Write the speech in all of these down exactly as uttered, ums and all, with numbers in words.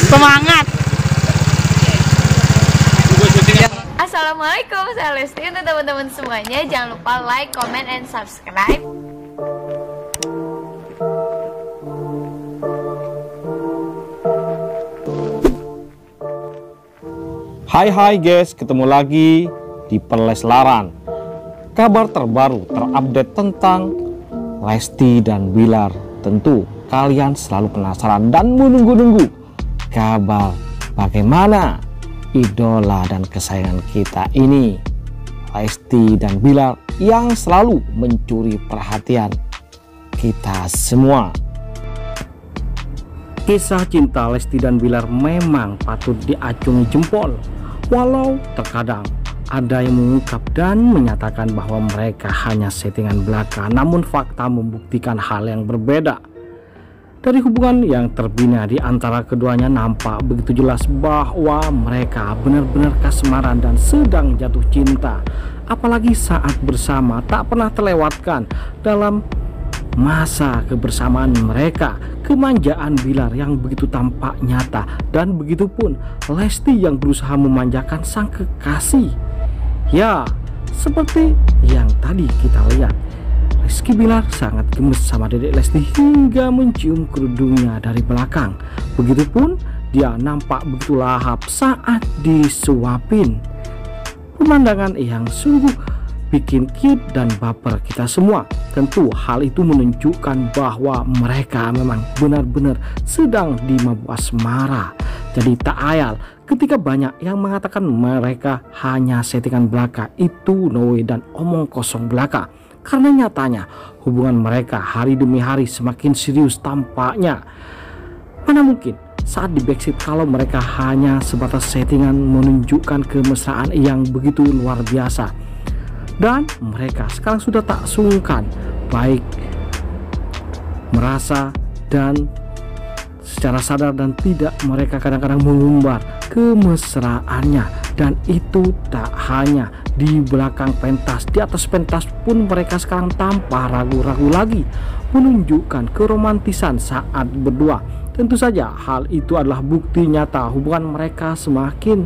Semangat. Assalamualaikum, saya Lesti. Untuk teman-teman semuanya, jangan lupa like, comment, and subscribe. Hai hai guys, ketemu lagi di Perleslaran. Kabar terbaru terupdate tentang Lesti dan Bilar. Tentu kalian selalu penasaran dan menunggu-nunggu kabar bagaimana idola dan kesayangan kita ini, Lesti dan Bilar, yang selalu mencuri perhatian kita semua. Kisah cinta Lesti dan Bilar memang patut diacungi jempol, walau terkadang ada yang mengungkap dan menyatakan bahwa mereka hanya settingan belaka, namun fakta membuktikan hal yang berbeda. Dari hubungan yang terbina di antara keduanya nampak begitu jelas bahwa mereka benar-benar kasmaran dan sedang jatuh cinta. Apalagi saat bersama tak pernah terlewatkan dalam masa kebersamaan mereka kemanjaan Bilar yang begitu tampak nyata, dan begitupun Lesti yang berusaha memanjakan sang kekasih. Ya, seperti yang tadi kita lihat, Rizky Bilar sangat gemes sama dedek Lesti hingga mencium kerudungnya dari belakang. Begitupun dia nampak begitu lahap saat disuapin. Pemandangan yang sungguh bikin cute dan baper kita semua. Tentu hal itu menunjukkan bahwa mereka memang benar-benar sedang dimabuk asmara. Jadi tak ayal ketika banyak yang mengatakan mereka hanya settingan belaka. Itu no way dan omong kosong belaka. Karena nyatanya hubungan mereka hari demi hari semakin serius tampaknya. Mana mungkin saat di backseat kalau mereka hanya sebatas settingan menunjukkan kemesraan yang begitu luar biasa. Dan mereka sekarang sudah tak sungkan baik merasa dan secara sadar dan tidak mereka kadang-kadang mengumbar kemesraannya. Dan itu tak hanya di belakang pentas, di atas pentas pun mereka sekarang tanpa ragu-ragu lagi menunjukkan keromantisan saat berdua. Tentu saja hal itu adalah bukti nyata hubungan mereka semakin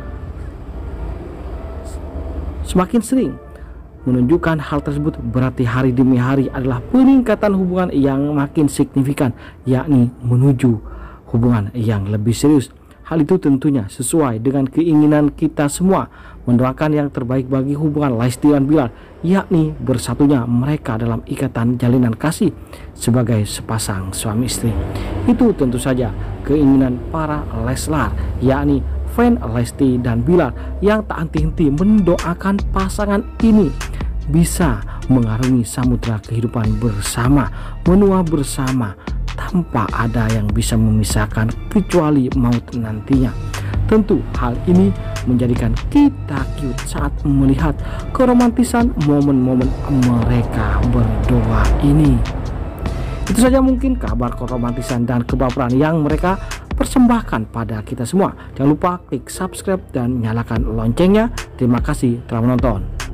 semakin sering menunjukkan hal tersebut. Berarti hari demi hari adalah peningkatan hubungan yang makin signifikan, yakni menuju hubungan yang lebih serius. Hal itu tentunya sesuai dengan keinginan kita semua, mendoakan yang terbaik bagi hubungan Lesti dan Bilar, yakni bersatunya mereka dalam ikatan jalinan kasih sebagai sepasang suami istri. Itu tentu saja keinginan para Leslar, yakni fan Lesti dan Bilar, yang tak henti-henti mendoakan pasangan ini bisa mengarungi samudra kehidupan bersama, menua bersama tanpa ada yang bisa memisahkan kecuali maut nantinya. Tentu hal ini menjadikan kita cute saat melihat keromantisan momen-momen mereka berdua ini. Itu saja mungkin kabar keromantisan dan kebaperan yang mereka persembahkan pada kita semua. Jangan lupa klik subscribe dan nyalakan loncengnya. Terima kasih telah menonton.